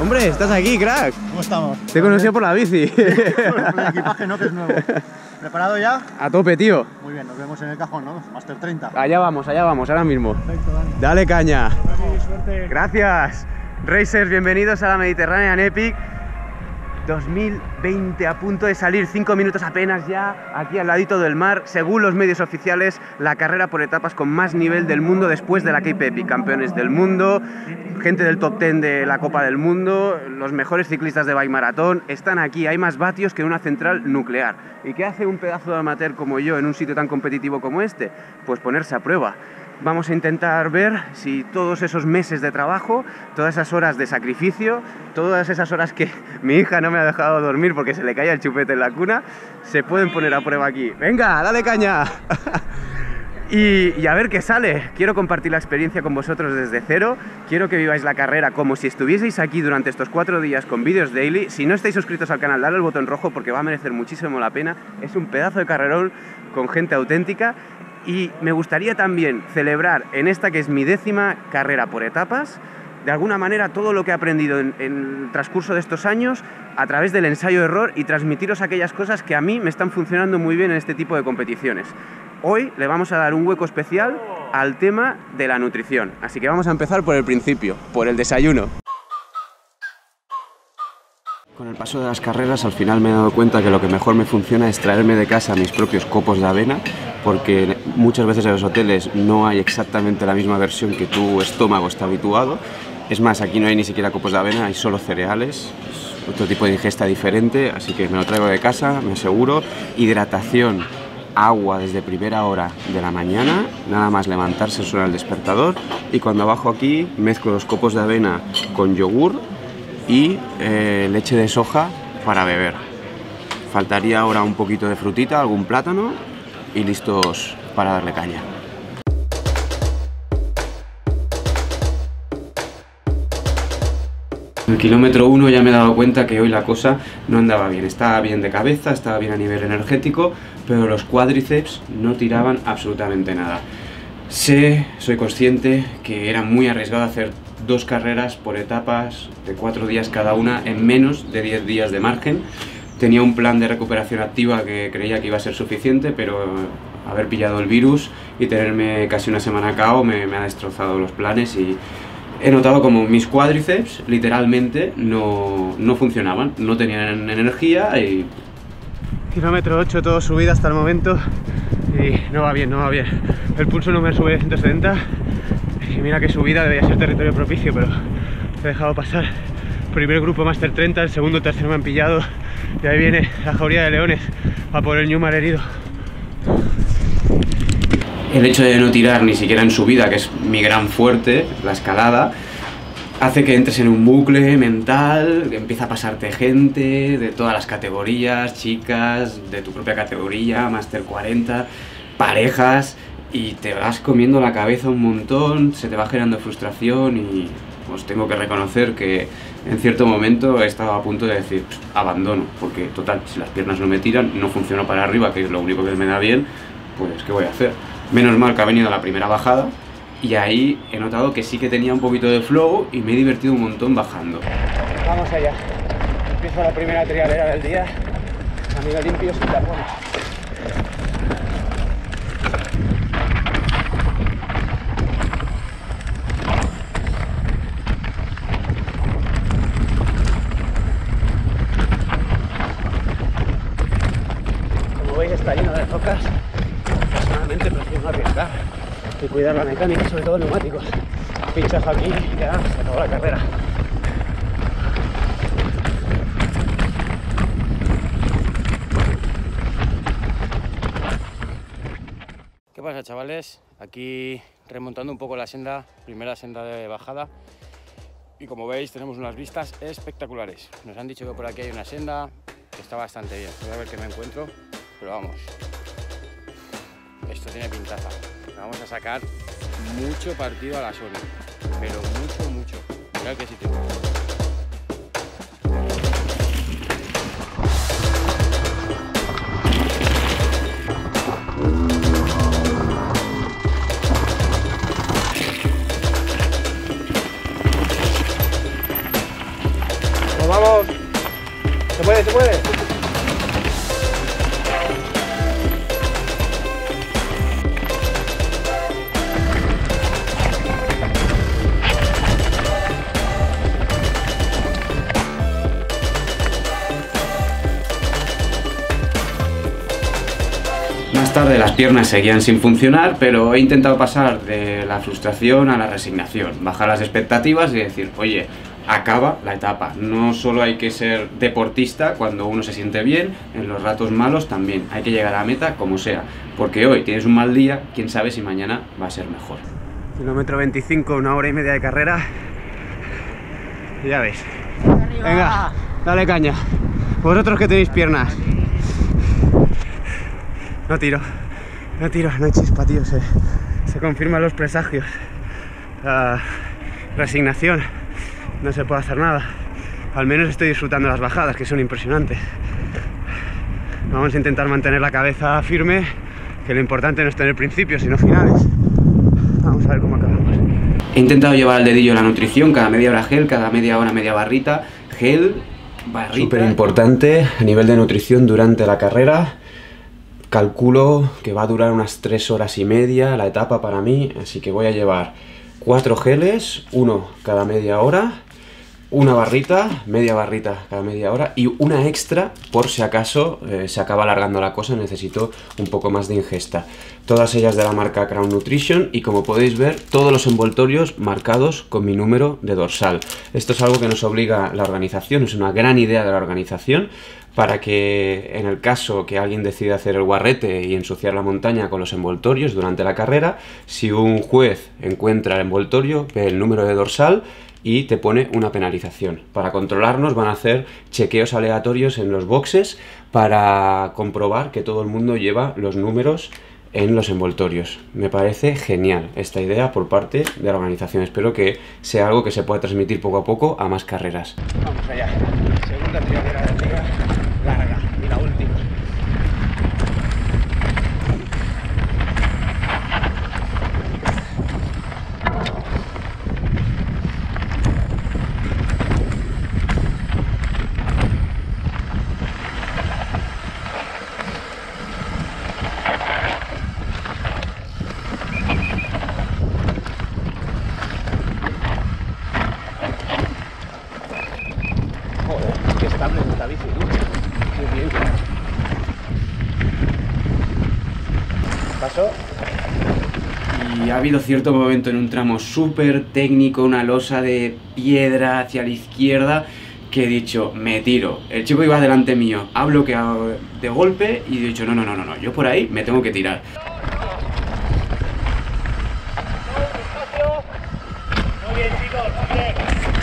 Hombre, estás aquí, crack. ¿Cómo estamos? Te he conocido por la bici. Por el equipaje, ¿no? Que es nuevo. ¿Preparado ya? A tope, tío. Muy bien, nos vemos en el cajón, ¿no? Master 30. Allá vamos, ahora mismo. Perfecto, Dani. Dale caña. Sí, suerte. Gracias. Racers, bienvenidos a la Mediterranean Epic 2020, a punto de salir, 5 minutos apenas ya, aquí al ladito del mar, según los medios oficiales, la carrera por etapas con más nivel del mundo después de la Cape Epic. Campeones del mundo, gente del top 10 de la Copa del Mundo, los mejores ciclistas de bike maratón, están aquí, hay más vatios que en una central nuclear. ¿Y qué hace un pedazo de amateur como yo en un sitio tan competitivo como este? Pues ponerse a prueba. Vamos a intentar ver si todos esos meses de trabajo, todas esas horas de sacrificio, todas esas horas que mi hija no me ha dejado dormir porque se le caía el chupete en la cuna, se pueden poner a prueba aquí. ¡Venga, dale caña! Y a ver qué sale. Quiero compartir la experiencia con vosotros desde cero. Quiero que viváis la carrera como si estuvieseis aquí durante estos 4 días con vídeos daily. Si no estáis suscritos al canal, dale al botón rojo porque va a merecer muchísimo la pena. Es un pedazo de carrerón con gente auténtica. Y me gustaría también celebrar en esta que es mi 10ª carrera por etapas, de alguna manera todo lo que he aprendido en el transcurso de estos años a través del ensayo-error y transmitiros aquellas cosas que a mí me están funcionando muy bien en este tipo de competiciones. Hoy le vamos a dar un hueco especial al tema de la nutrición, así que vamos a empezar por el principio, por el desayuno. Con el paso de las carreras al final me he dado cuenta que lo que mejor me funciona es traerme de casa mis propios copos de avena, porque muchas veces en los hoteles no hay exactamente la misma versión que tu estómago está habituado. Es más, aquí no hay ni siquiera copos de avena, hay solo cereales, es otro tipo de ingesta diferente, así que me lo traigo de casa, me aseguro. Hidratación, agua desde primera hora de la mañana, nada más levantarse suena el despertador, y cuando bajo aquí mezclo los copos de avena con yogur y leche de soja para beber. Faltaría ahora un poquito de frutita, algún plátano y listos para darle caña. En el kilómetro 1 ya me he dado cuenta que hoy la cosa no andaba bien. Estaba bien de cabeza, estaba bien a nivel energético, pero los cuádriceps no tiraban absolutamente nada. Soy consciente que era muy arriesgado hacer 2 carreras por etapas de 4 días cada una en menos de 10 días de margen. Tenía un plan de recuperación activa que creía que iba a ser suficiente, pero haber pillado el virus y tenerme casi una semana KO me ha destrozado los planes, y he notado como mis cuádriceps literalmente no funcionaban, no tenían energía. Y kilómetro 8 todo subida hasta el momento y no va bien, no va bien. El pulso no me sube de 170 y mira que subida, debería ser territorio propicio, pero he dejado pasar. Primer grupo Master 30, el segundo, tercero me han pillado y ahí viene la jauría de leones a por el Newmar herido. El hecho de no tirar ni siquiera en subida, que es mi gran fuerte, la escalada, hace que entres en un bucle mental, que empieza a pasarte gente de todas las categorías, chicas de tu propia categoría, Master 40, parejas, y te vas comiendo la cabeza un montón, se te va generando frustración, y os tengo que reconocer que en cierto momento he estado a punto de decir abandono, porque total, si las piernas no me tiran, no funciono para arriba, que es lo único que me da bien, pues ¿qué voy a hacer? Menos mal que ha venido la primera bajada y ahí he notado que sí que tenía un poquito de flow y me he divertido un montón bajando. Vamos allá, empiezo la primera trialera del día, camino limpio sin carbono. Como veis está lleno de rocas. Personalmente prefiero no arriesgar y cuidar la mecánica, sobre todo neumáticos. Pinchazo aquí y ya se acabó la carrera. ¿Qué pasa, chavales? Aquí remontando un poco la senda, primera senda de bajada, y como veis tenemos unas vistas espectaculares. Nos han dicho que por aquí hay una senda que está bastante bien. Voy a ver qué me encuentro, pero vamos, esto tiene pintaza. Vamos a sacar mucho partido a la zona, pero mucho, mucho. Mirad qué sitio. Más tarde las piernas seguían sin funcionar, pero he intentado pasar de la frustración a la resignación, bajar las expectativas y decir, oye, acaba la etapa. No solo hay que ser deportista cuando uno se siente bien, en los ratos malos también. Hay que llegar a la meta como sea, porque hoy tienes un mal día, quién sabe si mañana va a ser mejor. Kilómetro 25, 1 hora y media de carrera. Y ya veis. Venga, dale caña. Vosotros que tenéis piernas. No tiro, no hay chispa, tío. Se confirman los presagios. Resignación. No se puede hacer nada. Al menos estoy disfrutando las bajadas, que son impresionantes. Vamos a intentar mantener la cabeza firme, que lo importante no es tener principios, sino finales. Vamos a ver cómo acabamos. He intentado llevar al dedillo la nutrición, cada media hora gel, cada media hora media barrita. Gel, barrita. Súper importante a nivel de nutrición durante la carrera. Calculo que va a durar unas 3 horas y media la etapa para mí, así que voy a llevar 4 geles, uno cada media hora, una barrita, media barrita cada media hora y una extra por si acaso se acaba alargando la cosa, necesito un poco más de ingesta. Todas ellas de la marca Crown Nutrition y como podéis ver todos los envoltorios marcados con mi número de dorsal. Esto es algo que nos obliga la organización, es una gran idea de la organización para que en el caso que alguien decida hacer el guarrete y ensuciar la montaña con los envoltorios durante la carrera, si un juez encuentra el envoltorio, ve el número de dorsal y te pone una penalización. Para controlarnos van a hacer chequeos aleatorios en los boxes para comprobar que todo el mundo lleva los números en los envoltorios. Me parece genial esta idea por parte de la organización. Espero que sea algo que se pueda transmitir poco a poco a más carreras. Vamos allá. Segunda triadera del día, larga y la última. Y ha habido cierto momento en un tramo súper técnico, una losa de piedra hacia la izquierda, que he dicho, me tiro. El chico iba delante mío, ha bloqueado de golpe y he dicho, no, yo por ahí me tengo que tirar. Muy bien, chicos, bien.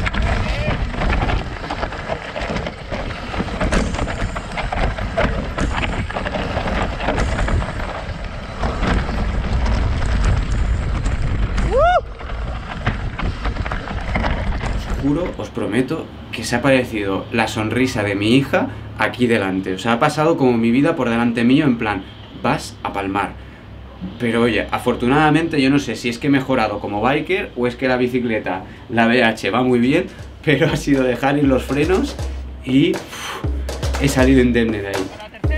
Os prometo que se ha parecido la sonrisa de mi hija aquí delante. O sea, ha pasado como mi vida por delante mío en plan, vas a palmar. Pero oye, afortunadamente yo no sé si es que he mejorado como biker o es que la bicicleta, la BH, va muy bien, pero ha sido dejar ir los frenos y he salido indemne de ahí.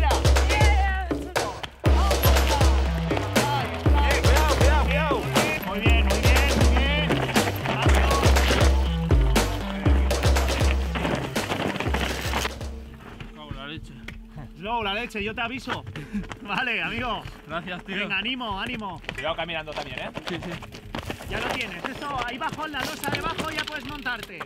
Slow, la leche, yo te aviso. Vale, amigo. Gracias, tío. Venga, ánimo, ánimo. Cuidado caminando también, ¿eh? Sí. Ya lo tienes. Eso, ahí bajo, en la losa de abajo, ya puedes montarte.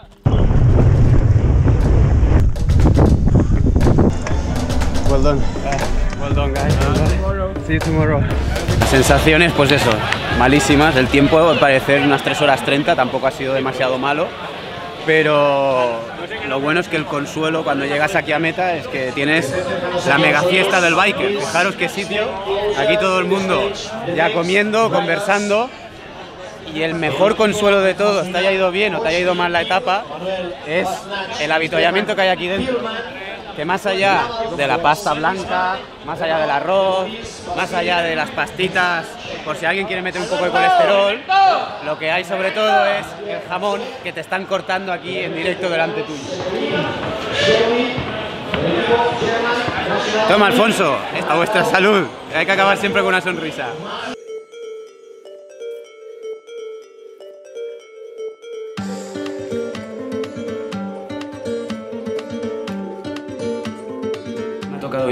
Well done. Well done, guys. See you tomorrow. Sensaciones, pues eso, malísimas. El tiempo, al parecer, unas 3 horas 30, tampoco ha sido demasiado malo. Pero lo bueno es que el consuelo cuando llegas aquí a meta es que tienes la mega fiesta del biker. Fijaros qué sitio, aquí todo el mundo ya comiendo, conversando. Y el mejor consuelo de todos, te haya ido bien o te haya ido mal la etapa, es el avituallamiento que hay aquí dentro. Que más allá de la pasta blanca, más allá del arroz, más allá de las pastitas, por si alguien quiere meter un poco de colesterol, lo que hay sobre todo es el jamón que te están cortando aquí en directo delante tuyo. Toma, Alfonso, a vuestra salud. Hay que acabar siempre con una sonrisa.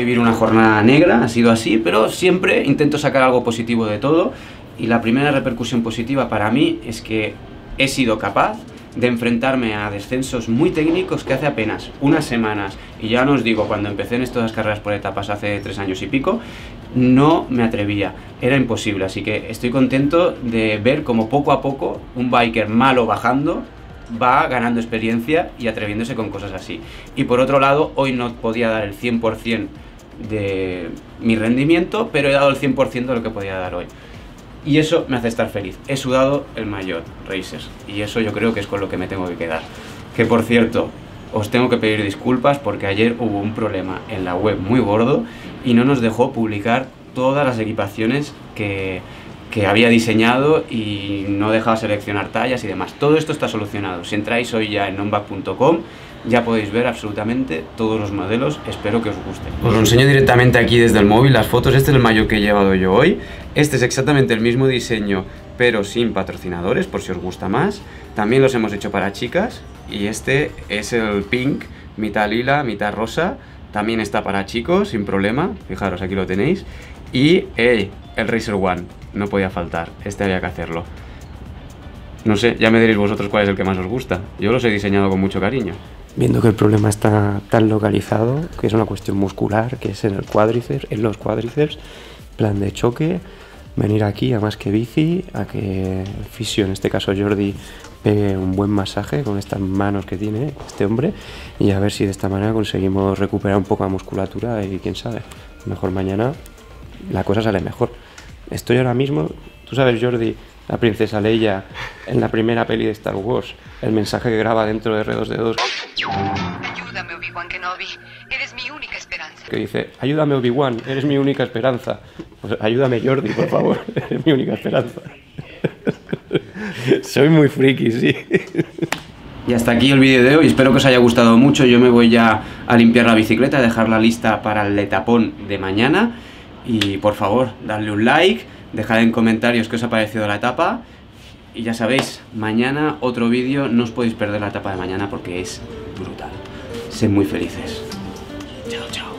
vivir una jornada negra, ha sido así, pero siempre intento sacar algo positivo de todo, y la primera repercusión positiva para mí es que he sido capaz de enfrentarme a descensos muy técnicos que hace apenas unas semanas, y ya no os digo, cuando empecé en estas carreras por etapas hace 3 años y pico, no me atrevía, era imposible. Así que estoy contento de ver cómo poco a poco un biker malo bajando va ganando experiencia y atreviéndose con cosas así. Y por otro lado, hoy no podía dar el 100% de mi rendimiento, pero he dado el 100% de lo que podía dar hoy. Y eso me hace estar feliz. He sudado el maillot Racers, y eso yo creo que es con lo que me tengo que quedar. Que por cierto, os tengo que pedir disculpas porque ayer hubo un problema en la web muy gordo y no nos dejó publicar todas las equipaciones que había diseñado, y no dejaba seleccionar tallas y demás. Todo esto está solucionado. Si entráis hoy ya en nonback.com ya podéis ver absolutamente todos los modelos, espero que os guste. Os lo enseño directamente aquí desde el móvil, las fotos. Este es el maillot que he llevado yo hoy. Este es exactamente el mismo diseño, pero sin patrocinadores, por si os gusta más. También los hemos hecho para chicas, y este es el pink, mitad lila, mitad rosa. También está para chicos, sin problema, fijaros, aquí lo tenéis. Y el Racer One, no podía faltar, este había que hacerlo. No sé, ya me diréis vosotros cuál es el que más os gusta. Yo los he diseñado con mucho cariño. Viendo que el problema está tan localizado, que es una cuestión muscular, que es en el cuádriceps, en los cuádriceps, plan de choque, venir aquí a más que bici, a que el fisio, en este caso Jordi, pegue un buen masaje con estas manos que tiene este hombre, y a ver si de esta manera conseguimos recuperar un poco la musculatura, y quién sabe, mejor mañana la cosa sale mejor. Estoy ahora mismo, tú sabes, Jordi, la princesa Leia en la primera peli de Star Wars, el mensaje que graba dentro de R2D2. Ayúdame, Obi-Wan Kenobi. Eres mi única esperanza. Que dice, ayúdame, Obi-Wan, eres mi única esperanza. Pues ayúdame, Jordi, por favor, eres mi única esperanza. Soy muy friki, sí. Y hasta aquí el vídeo de hoy, espero que os haya gustado mucho. Yo me voy ya a limpiar la bicicleta, a dejarla lista para el etapón de mañana. Y por favor, dadle un like, dejad en comentarios qué os ha parecido la etapa. Y ya sabéis, mañana otro vídeo, no os podéis perder la etapa de mañana porque es brutal. Sed muy felices. Chao, chao.